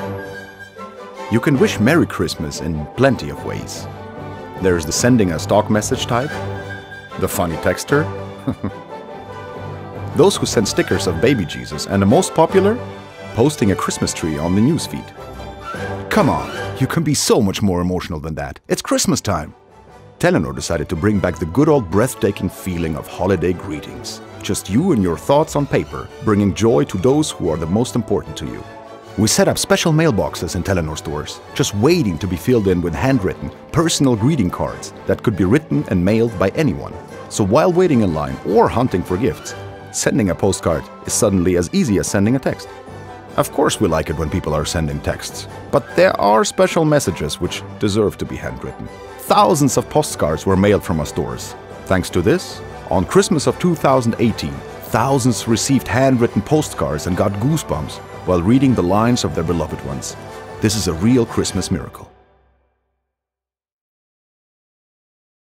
You can wish Merry Christmas in plenty of ways. There's the sending a stock message type, the funny texter, those who send stickers of baby Jesus, and the most popular, posting a Christmas tree on the newsfeed. Come on, you can be so much more emotional than that. It's Christmas time. Telenor decided to bring back the good old breathtaking feeling of holiday greetings. Just you and your thoughts on paper, bringing joy to those who are the most important to you. We set up special mailboxes in Telenor stores, just waiting to be filled in with handwritten, personal greeting cards that could be written and mailed by anyone. So while waiting in line or hunting for gifts, sending a postcard is suddenly as easy as sending a text. Of course we like it when people are sending texts, but there are special messages which deserve to be handwritten. Thousands of postcards were mailed from our stores. Thanks to this, on Christmas of 2018, thousands received handwritten postcards and got goosebumps while reading the lines of their beloved ones. This is a real Christmas miracle.